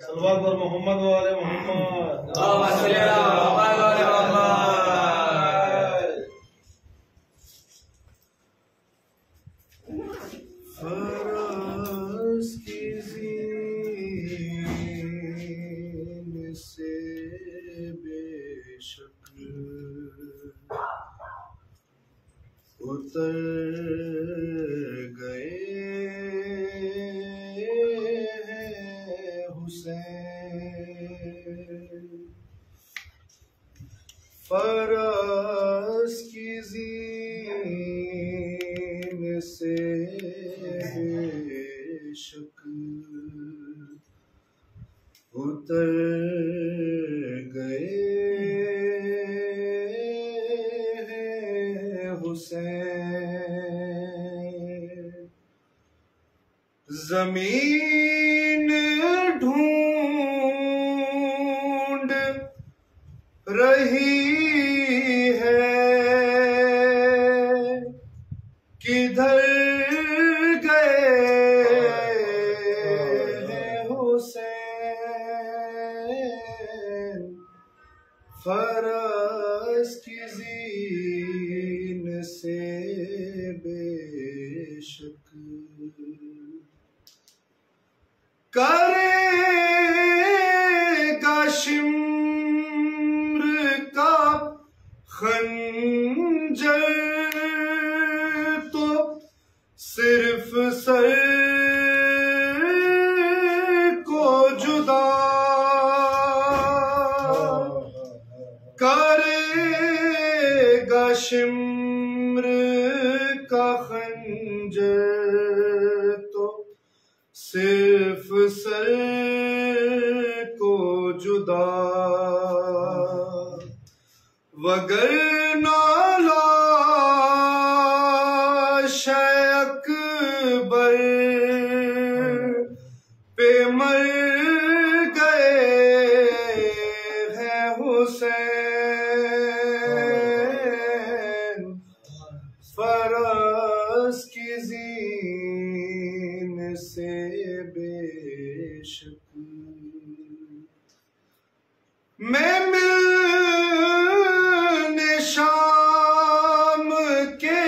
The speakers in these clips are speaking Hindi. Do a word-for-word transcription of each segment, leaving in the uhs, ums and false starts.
सल्लल्लाहु अलैहि मोहम्मद वाले मोहम्मद। फराज की ज़ीन से बेशक उतर गए हैं हुसैन। फराज की ज़ीन से बेशक उतर गए हैं हुसैन। ज़मीन ढूंढ रही है किधर गए हैं हुसैन। फराज की ज़ीन से बेशक करेगा शिम्र का खंजर तो सिर्फ सर को जुदा करेगा शिम्र का खंजर तो सिर्फ सर को जुदा। वगरना लाश अकबर पे मर गए हैं हुसैन। फराज की ज़ीन से बेशक मैं मिलने शाम के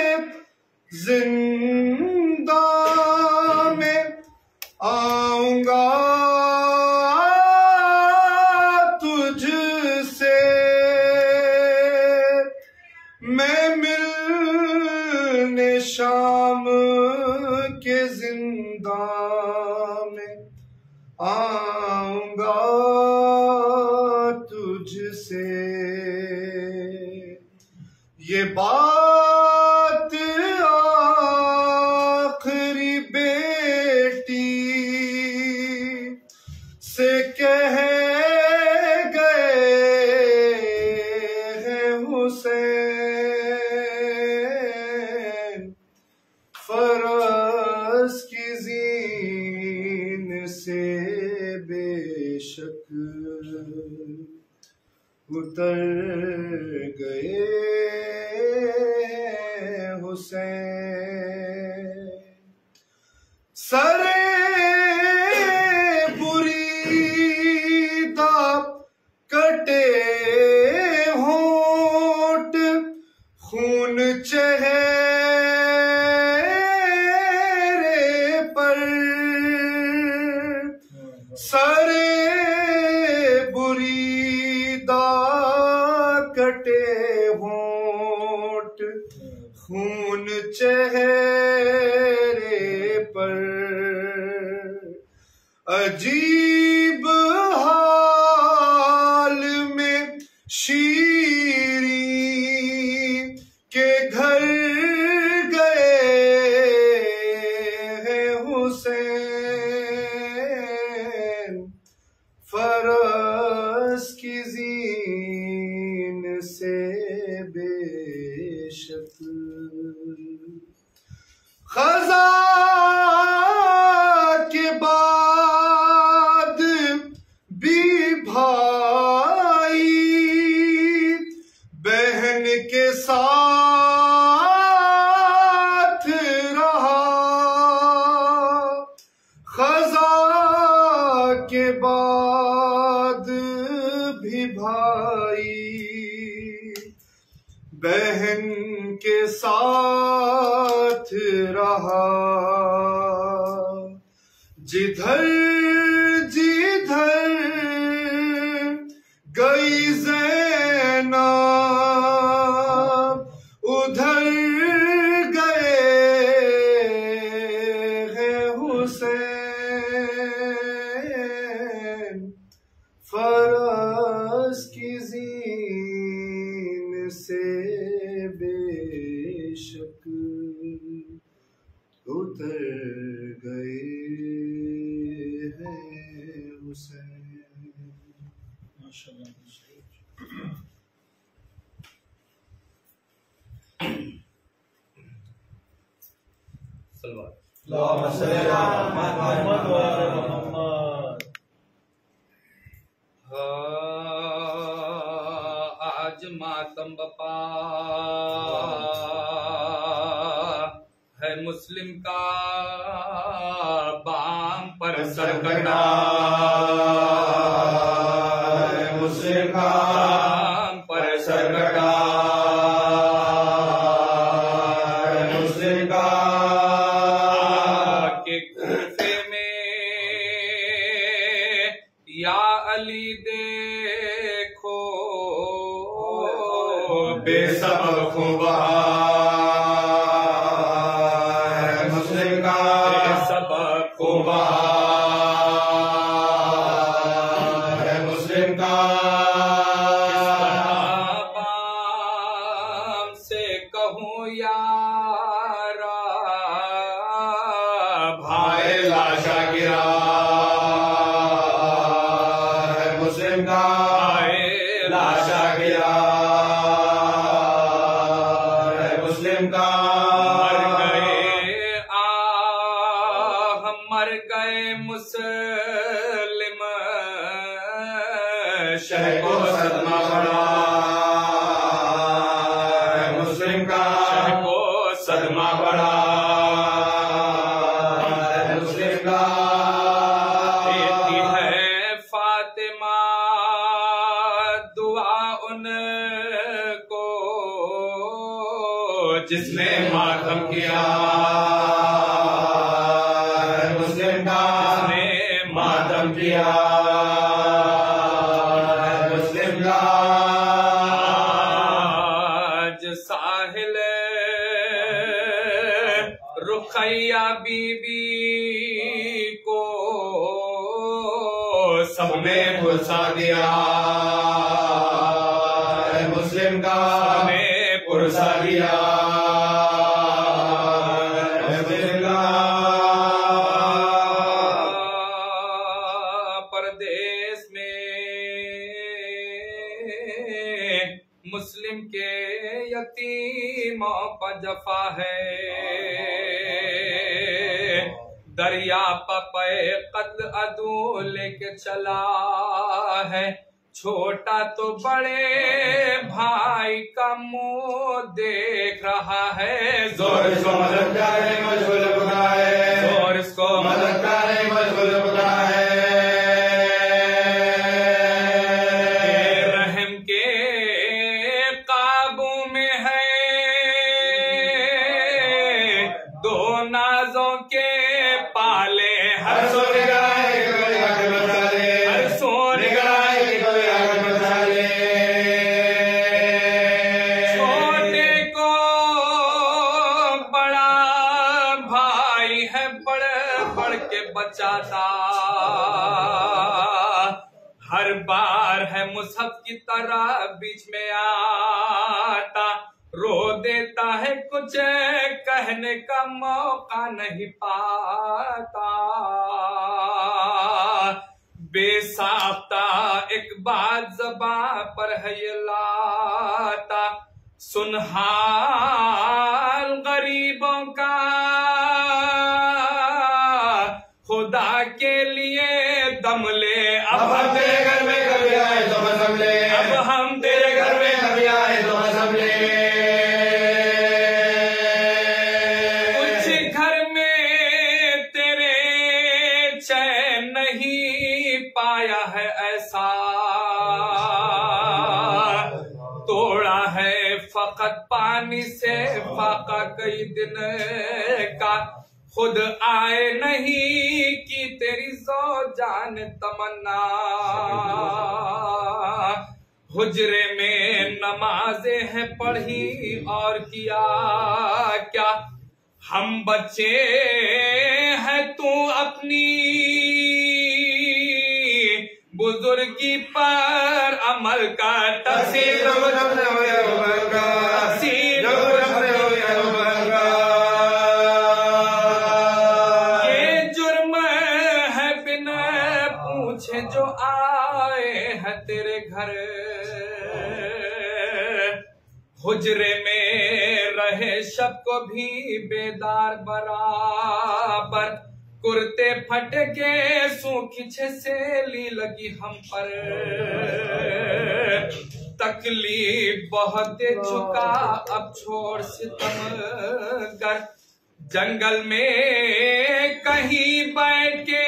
जिंदा में आऊंगा तुझसे। मैं मिलने शाम के जिंदा में आऊंगा तुझसे। ये बात आखिरी बेटी से कह गए हैं हुसैन। फराज की ज़ीन से बेशक उतर गए हुसैन। सरे बुरीदा कटे होंठ खून चेहरे पर। सरे बुरीदा कटे होंठ खून चेहरे पर। अजीब हाल में शीरी के घर गए हैं हुसैन। फराज की ज़ीन से बेशक खज़ा के बाद भी भाई बहन के साथ रहा। खज़ा के बाद बाद भी भाई बहन के साथ रहा। जिधर जिधर गई ज़ैनब उधर गए हैं हुसैन। फरस की ज़ीन से बेशक उतर गए हैं हुसैन। माशाअल्लाह। अल्लाहुम्मा सल्ली अला मोहम्मद व आले मोहम्मद। आज मातम बपा है मुस्लिम का, बाम पर सरकटा है मुस्लिम का, बाम पर सरकटा है मुस्लिम का। के कुफे में या अली देखो बेसबब खुबा है मुस्लिम का, बेसबब खुबा है मुस्लिम का। बाम से कहूँ यारा भाई लाशा गिरा है मुस्लिम का, भाई लाशा गिरा है मुस्लिम का। मर गए आ हम मर गए मुस्लिम शह को सदमा पड़ा है मुस्लिम का, शह को सदमा पड़ा है मुस्लिम का। देती है फातिमा दुआ उनको जिसने मातम किया है मुस्लिम का, जिसने मातम किया है मुस्लिम का। आज साहिल रुखैया बीबी को सबने भुलसा दिया है मुस्लिम का, सबने भुलसा दिया है मुस्लिम का। परदेश में मुस्लिम के यतीमों पर जफा है। दरिया पपे कत्ल अदू लेके चला है। छोटा तो बड़े भाई का मुंह देख रहा है। जोर इसको मदद करे मजबूर बुलाए, जोर इसको मदद करे मजबूर बुलाए। रहम के काबू में है दो नाजों के पाले। हर सोने गाय कोई आगे बता ले, हर सोने गाय कोई आगे बता ले। छोटे को बड़ा भाई है बढ़ बढ़ के बचाता। हर बार है मुसहफ की तरह बीच में आता। रो देता है कुछ कहने का मौका नहीं पाता। बेसाख्ता एक बात ज़बां पर है ये लाता। सुन हाल गरीबों का खुदा के लिए दम ले। अब हम तेरे घर में कभी आए तो मजहब ले, अब हम तेरे घर में कभी आए तो मजहब ले। कुछ घर में तेरे चैन नहीं पाया है ऐसा, तोड़ा है फकत पानी से फाका कई दिन का, खुद आए नहीं कि तेरी ज़ौजान तमन्ना। हुजरे में नमाजें हैं पढ़ी और किया क्या, हम बच्चे हैं तू अपनी बुजुर्गी पर अमल का तफसीर ये जुर्म है बिना पूछे जो आए हैं तेरे घर। हुजरे में रहे शब को भी बेदार बराबर, कुर्ते फट के सूखी से ली लगी हम पर। तकलीफ बहुत दे चुका अब छोड़ सितम कर, जंगल में कहीं बैठ के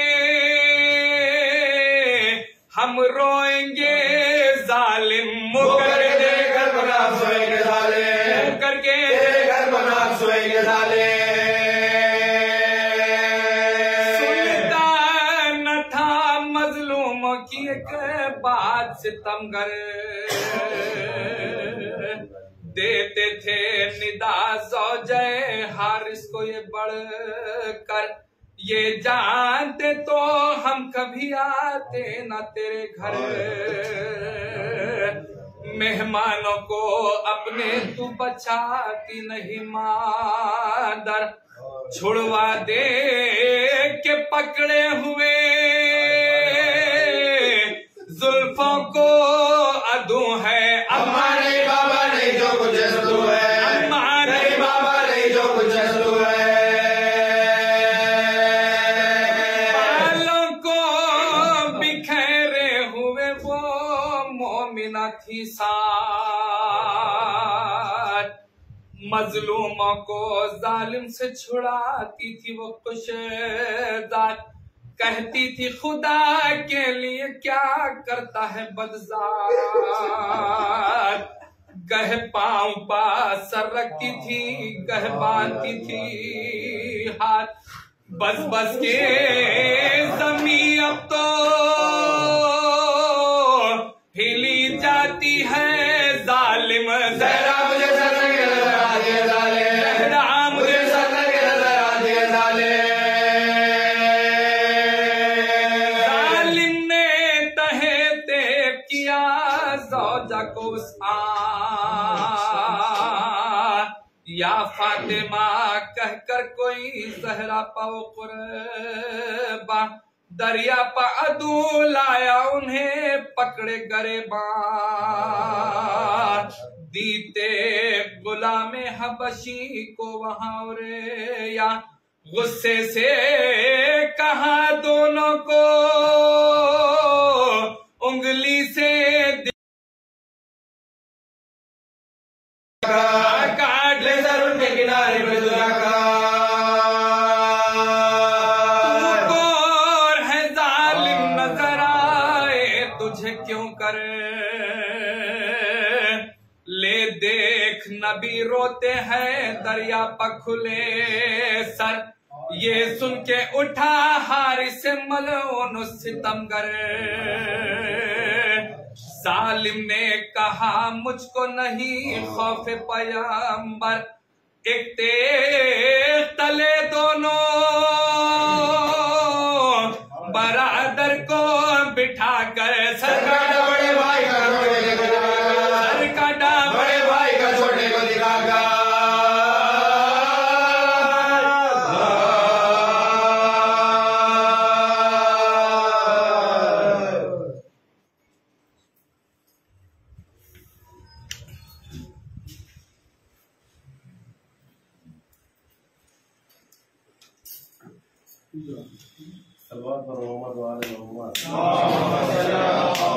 हम रोएंगे जालिम मुकर के घर बना सोएंगे जालिम करके घर बना सोएंगे जालिम। सुनता न था मजलूमों की एक बात सितमगर, देते थे निदा ज़ौजे हारिस को ये बढ़कर, ये जानते तो हम कभी आते न तेरे घर। मेहमानों को अपने तू बचाती नहीं मादर, छुड़वा दे के पकड़े हुए जुल्फों को अदू है। अम्मा नहीं बाबा नहीं जो कुछ अदू है, अम्मा नहीं बाबा नहीं जो कुछ अदू है। बालों को बिखेरे हुए वो मोमिना थी साथ, मजलूमों को जालिम से छुड़ाती थी वो खुशदार। कहती थी खुदा के लिए क्या करता है बदजार, गह पांव पास सर रखती थी, गह बांधती थी हाथ। बस बस के जमीन अब तो हिली जाती है जालिम। जहरा मुझे सर लगे नजर आ दिए जालिम, जहरा मुझे सर लगे नजर आ दिए जालिम। जालिम ने तहे तेब किया ज़ौजा को या फातिमा कहकर कोई जहरा पाओ कुर्बा, दरिया पर अदू लाया उन्हें पकड़े गरेबान। दीते गुलामे हबशी को वहां रे या गुस्से से कहा दोनों को उंगली से काट ले सर उनके किनारे पे दुनिया का। क्यों करे ले देख नबी रोते हैं दरिया पर खुले सर, ये सुन के उठा हारिस मलऊन सितमगर। सालिम ने कहा मुझको नहीं खौफ पैगंबर, एक तेज तले दोनों बरादर को बिठा कर सर काटा बड़े भाई का छोटे को दिखागा, सर काटा बड़े भाई का छोटे को दिखागा। सलवात पर मोहम्मद वाले मोहम्मद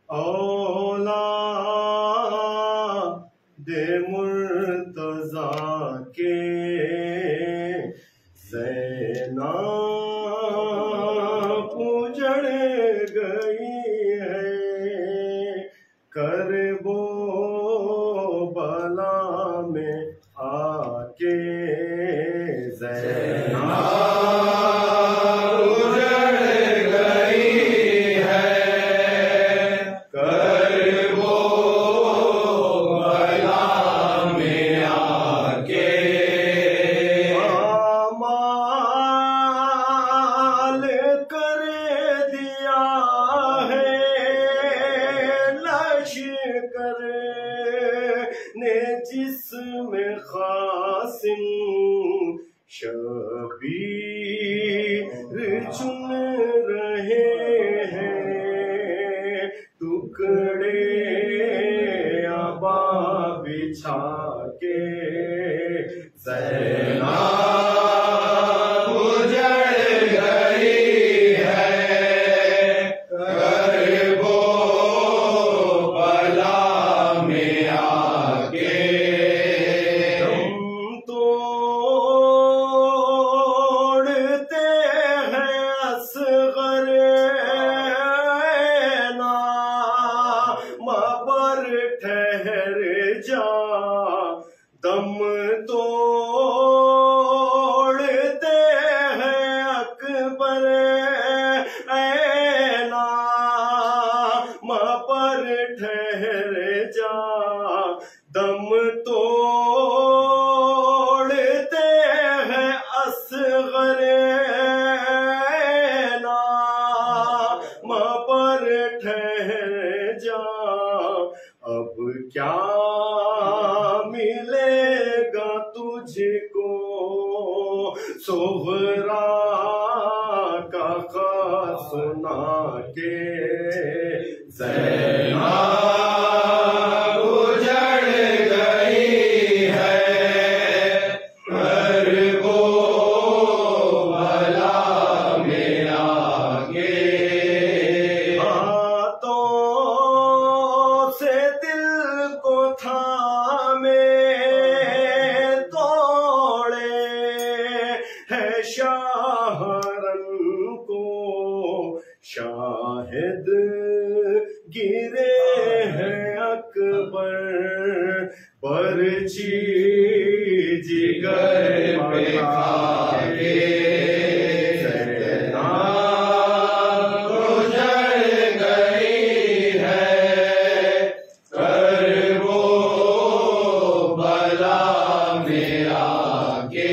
औलाद मुर्तजा के ज़ैनब उजड़ गई है, करबो बला में आके ज़ैनब जिसमें खासिम शबीर चुन रहे हैं, टुकड़े आबा बिछा के ज़ैनब उजड़ गई है, करबो बला में आके ठहर जा, दम तोड़ते हैं अकबर ऐना, माँ पर ठहर जा, दम तोड़ते हैं असगर ऐना, माँ पर ठहर जा, अब क्या मिलेगा तुझको सोहरा का खास सुना के ज़ैनब उजड़ गई है, करबो बला में आके थामे तोड़े है शाहरन को, शाहिद गिरे हैं अकबर, बरछी जिगर पे खाके ज़ैनब उजड़ गई है, करबो बला में आके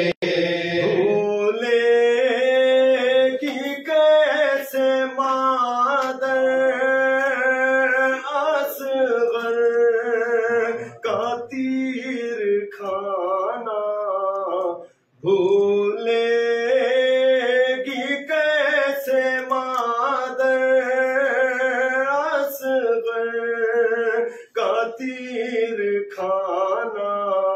भूलेगी कैसे मादर असगर का तीर खाना, भूलेगी कैसे मादर असगर का तीर खाना,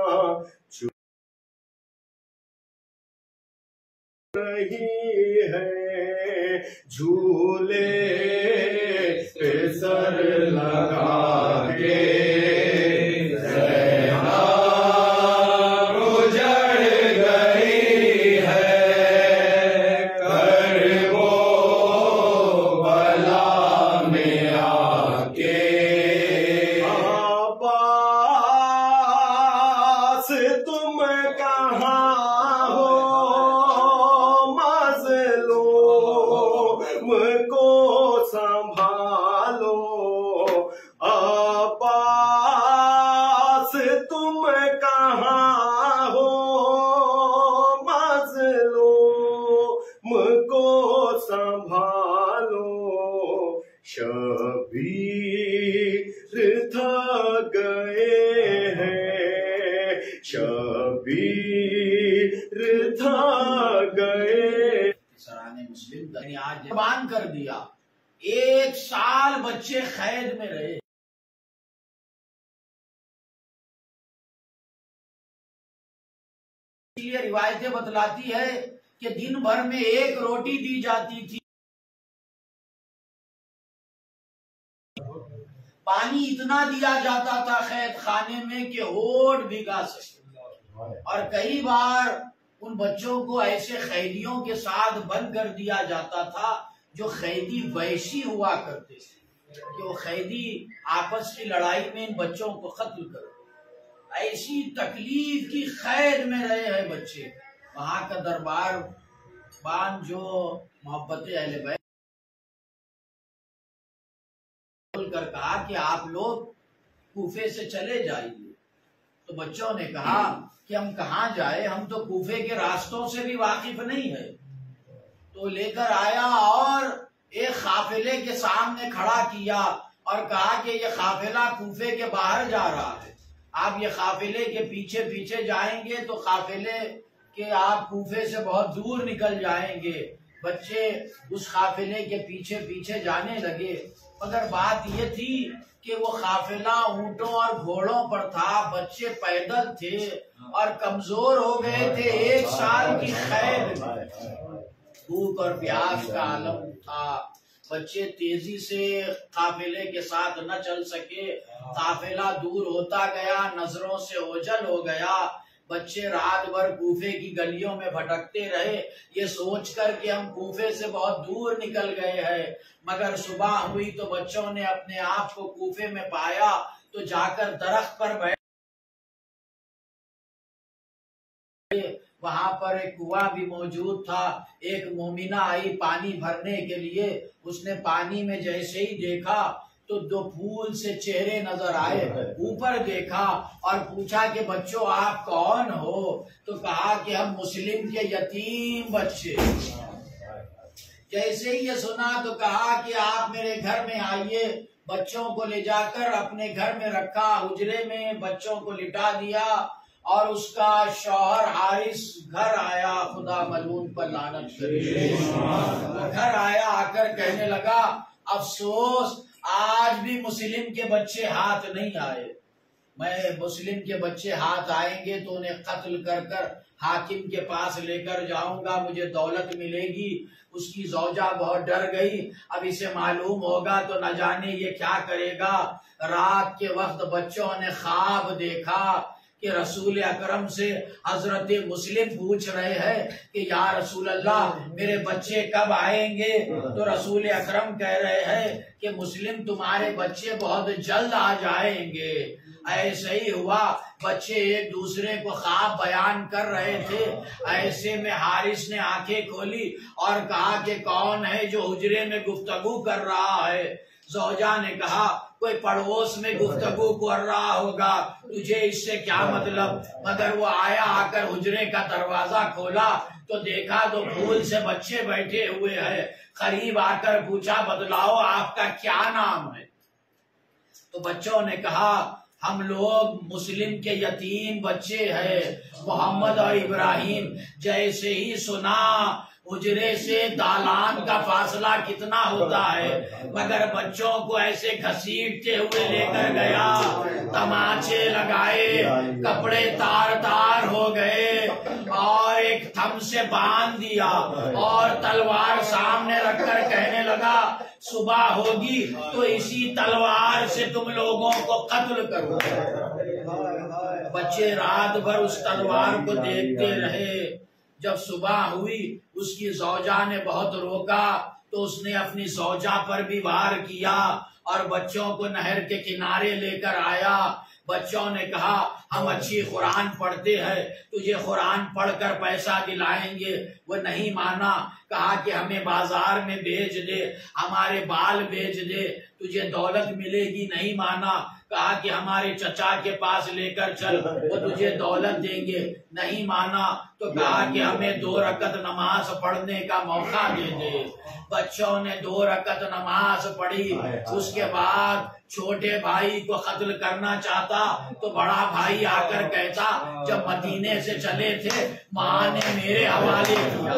रही है झूले पे सर लगा के ज़ैनब उजड़ गई है, करबो बला में आके अब्बास तुम कहाँ हो, को संभालो, अब्बास तुम कहाँ हो, मज़लूम को संभालो, शबीर थक गए हैं, शबीर थक गए। सराने मुस्लिम ने आज जबान कर दिया, एक साल बच्चे कैद में रहे। इसलिए रिवायतें बतलाती है कि दिन भर में एक रोटी दी जाती थी। पानी इतना दिया जाता था कैद खाने में कि होठ भिगा सके। और कई बार उन बच्चों को ऐसे कैदियों के साथ बंद कर दिया जाता था जो कैदी वैशी हुआ करते थे कि वो कैदी आपस की लड़ाई में इन बच्चों को कत्ल करो। ऐसी तकलीफ की कैद में रहे हैं बच्चे। वहां का दरबार बान जो मोहब्बत अहले बैत बोलकर कहा कि आप लोग कूफे से चले जाइए। तो बच्चों ने कहा कि हम कहाँ जाए, हम तो कूफे के रास्तों से भी वाकिफ नहीं है। तो लेकर आया और एक काफिले के सामने खड़ा किया और कहा कि ये काफिला कूफे के बाहर जा रहा है, आप ये काफिले के पीछे पीछे जाएंगे तो काफिले के आप कूफे से बहुत दूर निकल जाएंगे। बच्चे उस काफिले के पीछे पीछे जाने लगे, मगर बात ये थी कि वो काफिला ऊंटों और घोड़ों पर था, बच्चे पैदल थे और कमजोर हो गए थे। एक साल की कैद में भूख और प्यास का आलम था। बच्चे तेजी से काफिले के साथ न चल सके, काफिला दूर होता गया, नजरों से ओझल हो गया। बच्चे रात भर कूफे की गलियों में भटकते रहे, ये सोचकर कि हम कूफे से बहुत दूर निकल गए हैं। मगर सुबह हुई तो बच्चों ने अपने आप को कूफे में पाया, तो जाकर दरख्त पर बैठ, वहां पर एक कुआं भी मौजूद था। एक मोमिना आई पानी भरने के लिए, उसने पानी में जैसे ही देखा तो दो फूल से चेहरे नजर आए। ऊपर देखा और पूछा कि बच्चों आप कौन हो? तो कहा कि हम मुस्लिम के यतीम बच्चे। जैसे ही ये सुना तो कहा कि आप मेरे घर में आइए। बच्चों को ले जाकर अपने घर में रखा, हुजरे में बच्चों को लिटा दिया और उसका शौहर हारिस घर आया, खुदा मलून पर लानत करे। घर आया, आकर कहने लगा अफसोस आज भी मुस्लिम के बच्चे हाथ नहीं आए। मैं मुस्लिम के बच्चे हाथ आएंगे तो उन्हें कत्ल कर कर हाकिम के पास लेकर जाऊंगा, मुझे दौलत मिलेगी। उसकी जौजा बहुत डर गई, अब इसे मालूम होगा तो न जाने ये क्या करेगा। रात के वक्त बच्चों ने ख्वाब देखा कि रसूल अकरम से हजरत मुस्लिम पूछ रहे हैं कि या रसूल अल्लाह मेरे बच्चे कब आएंगे? तो रसूल अकरम कह रहे हैं कि मुस्लिम तुम्हारे बच्चे बहुत जल्द आ जाएंगे। ऐसे ही हुआ, बच्चे एक दूसरे को ख्वाब बयान कर रहे थे। ऐसे में हारिस ने आंखें खोली और कहा कि कौन है जो हुजरे में गुफ्तगू कर रहा है? जौजा ने कहा कोई पड़ोस में गुफ्तगू कर रहा होगा, तुझे इससे क्या मतलब? मगर वो आया, आकर हुजरे का दरवाजा खोला तो देखा तो फूल से बच्चे बैठे हुए हैं। करीब आकर पूछा बतलाओ आपका क्या नाम है? तो बच्चों ने कहा हम लोग मुस्लिम के यतीम बच्चे हैं, मोहम्मद और इब्राहिम। जैसे ही सुना हुजरे से दालान का फासला कितना होता है, मगर बच्चों को ऐसे घसीटते हुए लेकर गया, तमाचे लगाए, कपड़े तार तार हो गए और एक थम से बांध दिया और तलवार सामने रखकर कहने लगा सुबह होगी तो इसी तलवार से तुम लोगों को कत्ल करो। बच्चे रात भर उस तलवार को देखते रहे। जब सुबह हुई उसकी जौजा ने बहुत रोका तो उसने अपनी जौजा पर भी वार किया और बच्चों को नहर के किनारे लेकर आया। बच्चों ने कहा हम अच्छी कुरान पढ़ते हैं, तुझे कुरान पढ़कर पैसा दिलाएंगे। वो नहीं माना, कहा कि हमें बाजार में बेच दे, हमारे बाल बेच दे, तुझे दौलत मिलेगी। नहीं माना, कहा कि हमारे चचा के पास लेकर चल, वो तुझे दौलत देंगे। नहीं माना, तो कहा कि हमें दो रकत नमाज पढ़ने का मौका दे दे। बच्चों ने दो रकत नमाज पढ़ी। उसके बाद छोटे भाई को कत्ल करना चाहता तो बड़ा भाई आकर कहता जब मदीने से चले थे माँ ने मेरे हवाले किया।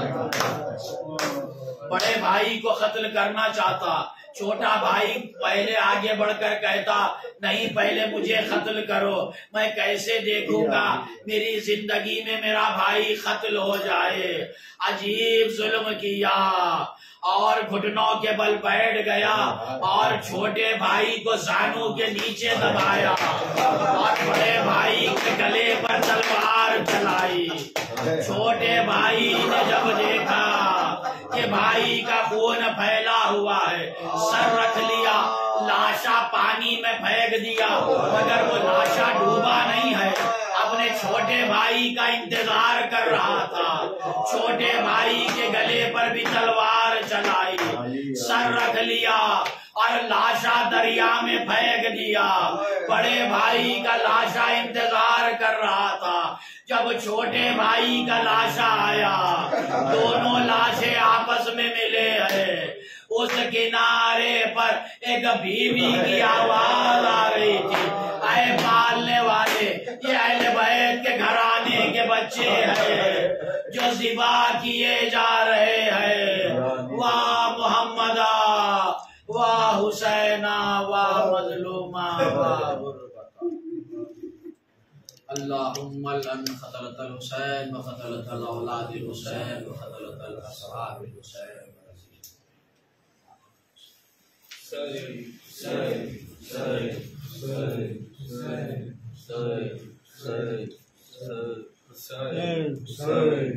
बड़े भाई को कत्ल करना चाहता, छोटा भाई पहले आगे बढ़कर कहता नहीं पहले मुझे कत्ल करो, मैं कैसे देखूंगा मेरी जिंदगी में मेरा भाई कत्ल हो जाए। अजीब जुल्म किया और घुटनों के बल बैठ गया और छोटे भाई को जानू के नीचे दबाया और बड़े भाई के गले पर तलवार चलाई। छोटे भाई ने जब देखा कि भाई का खून फैला हुआ है, सर रख लिया, लाशा पानी में फेंक दिया, मगर वो लाशा डूबा नहीं है, अपने छोटे भाई का इंतजार कर रहा था। छोटे भाई के गले पर भी तलवार चलाई, सर रख लिया और लाशा दरिया में फेंक दिया। बड़े भाई का लाशा इंतजार कर रहा था। जब छोटे भाई का लाशा आया, दोनों लाशें आपस में मिले हैं। उस किनारे पर एक बीवी की आवाज आ रही थी, अरे पालने वाले, ये अहले बैत के घराने के बच्चे हैं जो ज़िबा किए जा रहे हैं। वाह मोहम्मदा, वाह हुसैना, वाह मजलूमा, वाह गुरबता। अल्लाहुम्मा लन क़तलतल हुसैन व क़तलतल औलाद हुसैन व क़तलतल असहाब हुसैन। सही सही सही सही सही सही सही सही।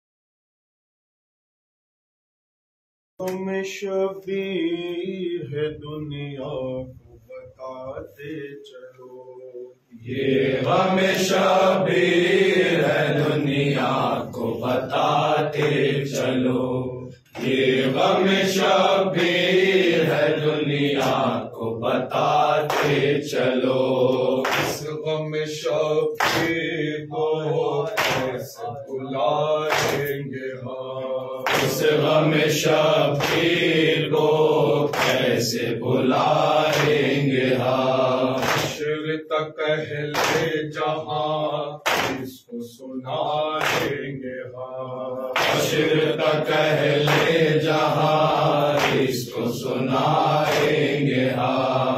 हम शबीर है दुनिया को बताते चलो, ये हम शबीर है दुनिया को बताते चलो। ये हम शबीर है दुनिया को बताते चलो। इस गम शबीर को कैसे बुलाएंगे हम, इस गम शबीर को कैसे बुलाएंगे हम। हश्र तक कहले जहां इसको सुनाएंगे हम, हश्र तक कहले जहां इसको सुनाएंगे हम।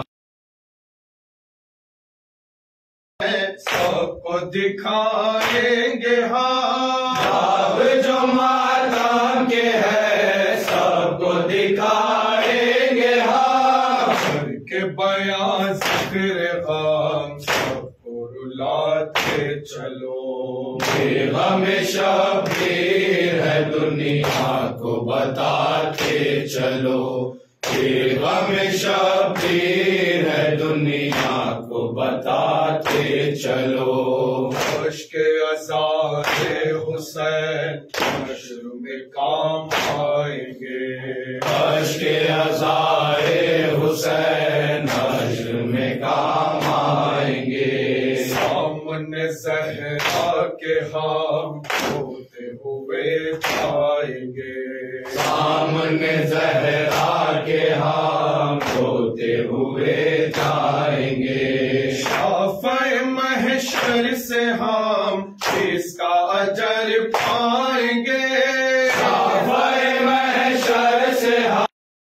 सबको दिखाएंगे हम, अब जो मातम के है सबको दिखाएंगे हम। के बयां जिक्र गम सबको रुलाते चलो। ये गम शबीर है दुनिया को बताते चलो। ये गम शबीर है दुनिया को बताते चलो। के अज़ाए हुसैन हश्र में काम आएंगे, के अज़ाए हुसैन हश्र में काम आएंगे। सामने ज़हरा के हम होते हुए जाएंगे, सामने ज़हरा के हम होते हुए जाएंगे। शाफ़े महशर से हम इसका अजर पाएंगे, शाफ़े महशर से हम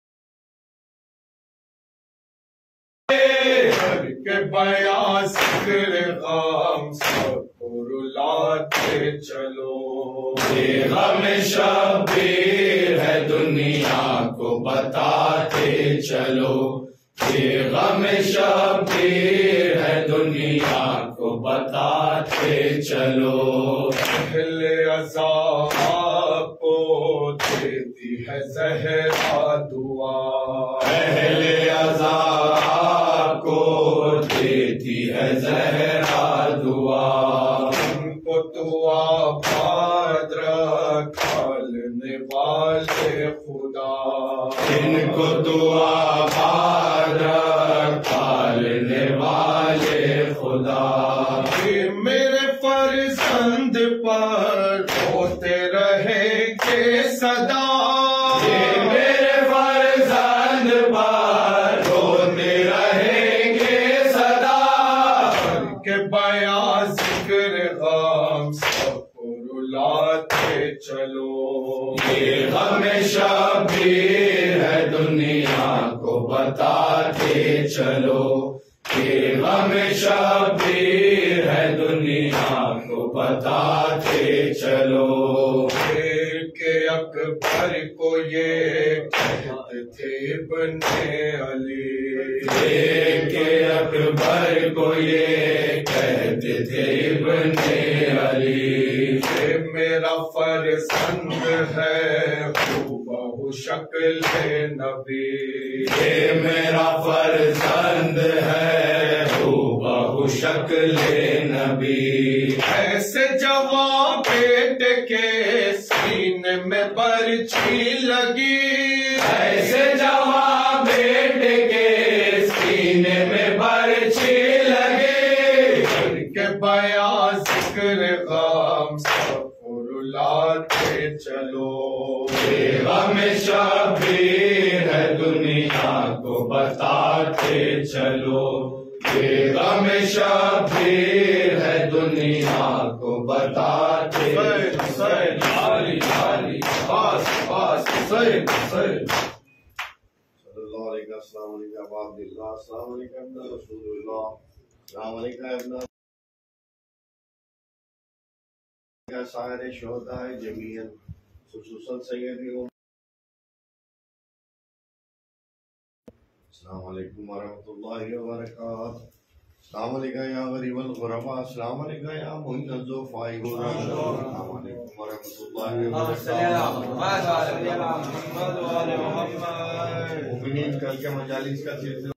के बयां जिक्र गम सबको रुलाते चलो। ये गम शबीर है दुनिया को बताते चलो। ये गम शबीर है दुनिया को बताते चलो। पहले अज़ा आपको देती है ज़हरा दुआ, पहले अज़ा को देती है ज़हरा दुआ। उनको दुआ बाद रखालने वाले खुदा, इनको दुआ बाद रखालने वाले खुदा। कि मेरे फर्जंद पर होते रहेंगे सदा, ये मेरे फर्जंद पर रोते रहेंगे सदा। के बयां जिक्र गम सबको रुलाते चलो। ये गम शबीर है दुनिया को बताते चलो। ये गम शबीर है दुनिया को बताते चलो। के अकबर को ये कहते थे इब्ने अली। के अकबर को ये कहते थे इब्ने अली। ये मेरा फर्जंद है हूबहू शक्ल नबी। ये मेरा फर्जंद है हूबहू शक्ल नबी। ऐसे जवान बेटे के सीने में बर्छी लगी। ऐसे जवान बेटे के सीने में बर्छी लगी। के बयां जिक्र गम सब रुलाते चलो। गम शबीर है दुनिया को बताते चलो। गम शबीर है दुनिया को बताते सही खाली पास पास सही सही। सल्लल्लाहु अलैहि वसल्लम अब्दुल्लाह अस्सलाम वालेकुम रसूलुल्लाह अस्सलाम वालेकुम या सारे शोहदा जमीयन खुसूसन सैयदी अस्सलाम वालेकुम वरहमतुल्लाहि व बरकातहू। अस्सलाम वालेकुम या गरीबल गुरबा। अस्सलाम वालेकुम या मुइन्नल ज़ुफ़ाई। अस्सलाम वालेकुम वरहमतुल्लाहि व बरकातहू। मुमिनीन कल के मजालिस का सिलसिला